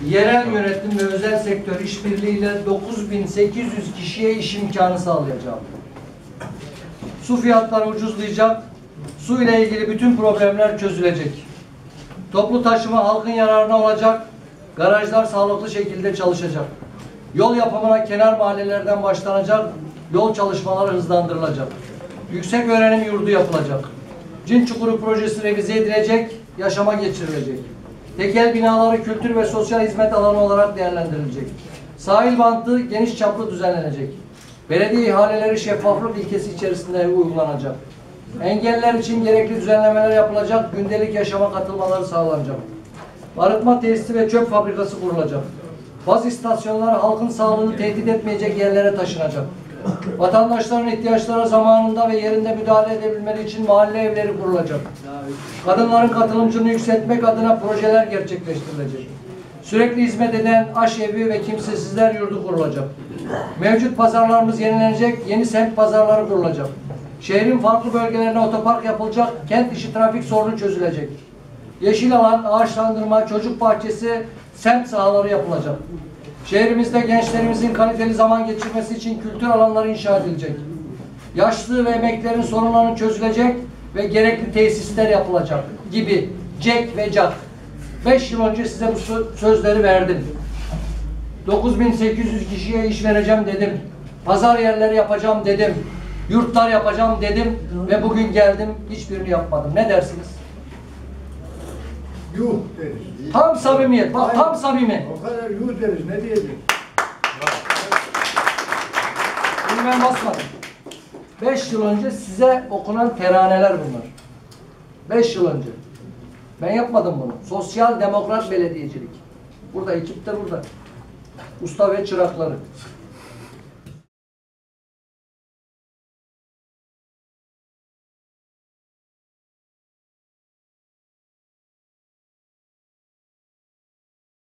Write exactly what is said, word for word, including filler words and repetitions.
yerel yönetim ve özel sektör işbirliğiyle dokuz bin sekiz yüz kişiye iş imkanı sağlayacağım. Su fiyatları ucuzlayacak, su ile ilgili bütün problemler çözülecek. Toplu taşıma halkın yararına olacak, garajlar sağlıklı şekilde çalışacak. Yol yapımına kenar mahallelerden başlanacak, yol çalışmaları hızlandırılacak. Yüksek öğrenim yurdu yapılacak. Cin Çukuru projesi revize edilecek, yaşama geçirilecek. Tekel binaları kültür ve sosyal hizmet alanı olarak değerlendirilecek. Sahil bandı geniş çaplı düzenlenecek. Belediye ihaleleri şeffaflık ilkesi içerisinde uygulanacak. Engelliler için gerekli düzenlemeler yapılacak, gündelik yaşama katılmaları sağlanacak. Arıtma tesisi ve çöp fabrikası kurulacak. Baz istasyonları halkın sağlığını tehdit etmeyecek yerlere taşınacak. Vatandaşların ihtiyaçları zamanında ve yerinde müdahale edebilmeleri için mahalle evleri kurulacak. Kadınların katılımcılığını yükseltmek adına projeler gerçekleştirilecek. Sürekli hizmet eden aşevi ve kimsesizler yurdu kurulacak. Mevcut pazarlarımız yenilenecek, yeni semt pazarları kurulacak. Şehrin farklı bölgelerine otopark yapılacak, kent içi trafik sorunu çözülecek. Yeşil alan, ağaçlandırma, çocuk bahçesi, semt sahaları yapılacak. Şehrimizde gençlerimizin kaliteli zaman geçirmesi için kültür alanları inşa edilecek. Yaşlı ve emeklilerin sorunları çözülecek ve gerekli tesisler yapılacak gibi cek ve cak. Beş yıl önce size bu sözleri verdim. dokuz bin sekiz yüz kişiye iş vereceğim dedim. Pazar yerleri yapacağım dedim. Yurtlar yapacağım dedim ve bugün geldim hiçbirini yapmadım. Ne dersiniz? Yuh deriz. Tam samimiyet. Bak tam samimi. O kadar yuh deriz. Ne diyeceğiz? Bunu ben basmadım. Beş yıl önce size okunan teraneler bunlar. Beş yıl önce. Ben yapmadım bunu. Sosyal demokrat belediyecilik. Burada ekip de burada. Usta ve çırakları.